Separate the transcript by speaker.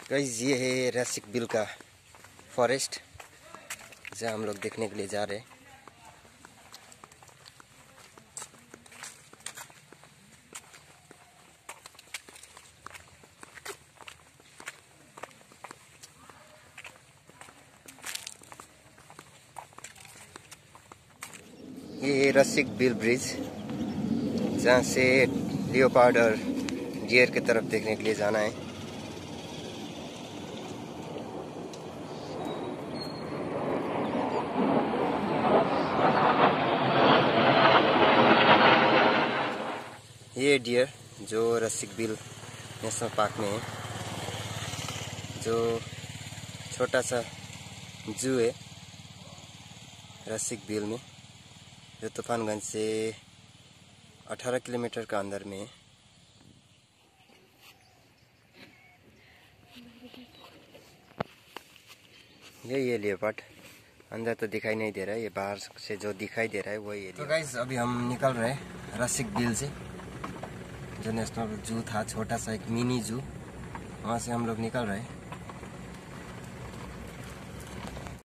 Speaker 1: Guys ये है रसिक bill का फॉरेस्ट जहाँ हम लोग देखने के लिए जा रहे हैं। ये है रसिक बिल ब्रिज जहाँ से लियोपार्ड और डियर की तरफ देखने के लिए जाना है। ये डियर जो रसिक बिल नेशनल पार्क में है, जो छोटा सा जू है रसिक बिल में, जो तूफानगंज से 18 किलोमीटर का अंदर में है। ये लेपर्ड अंदर तो दिखाई नहीं दे रहा है, ये बाहर से जो दिखाई दे रहा है वही है। तो गाइस अभी हम निकल रहे हैं रसिक बिल से, जो नेशनल जू था, छोटा सा एक मिनी जू, वहाँ से हम लोग निकल रहे हैं।